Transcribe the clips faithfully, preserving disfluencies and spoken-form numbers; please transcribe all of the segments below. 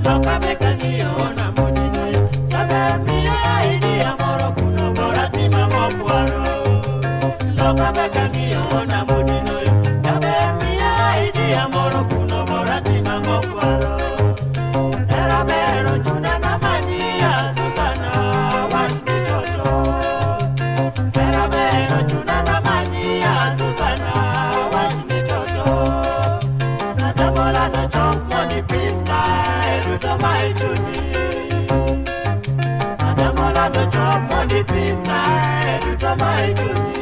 Loka beka niona mudino yo Yabe miya idea moro kuno bora tima mokwaro Loka beka niona mudino yo Yabe miya idea moro kuno bora tima mokwaro Era bero chuna na mania Susana wach mitoto Era bero chuna na mania Susana wach mitoto Nadamola no chok moni pina Eduto mai chuni Nadamola no chok moni pina Eduto mai chuni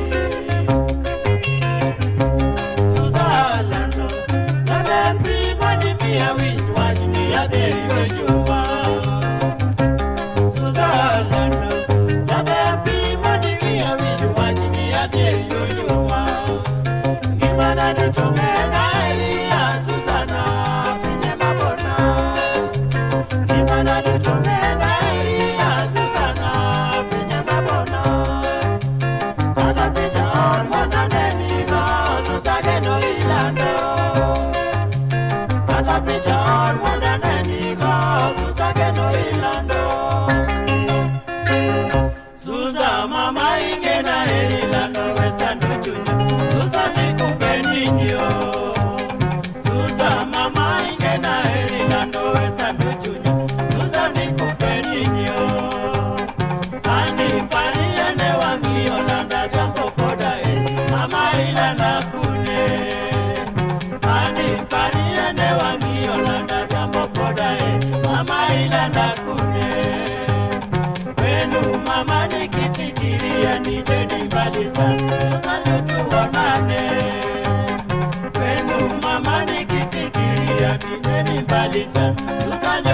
Susana no Yaben pi moni miya wich wach ni yadiri yo juma Susana no Yaben pi moni miya wich wach ni yadiri yo juma Gimana duto mena elia Susana pinye mabona Gimana duto mena elia Susana pinye mabona Tata picha on mona nenigo Susage no ilando Tata picha on mona nenigo Susage no ilando Susa mama inge na ilando Wesando chunyo Susa nikupe ninyo Susa mama inge na ilando Wesando chunyo Susa nikupe ninyo Ani pariane wangi Olanda jambo koda e Mama ilanda kune Ani pariane wangi Olanda jambo koda e Mama ilanda kune Wenu mama nikifikiria nije nibalisa Susa nutu wanane Wenu mama nikifikiria nije nibalisa Susa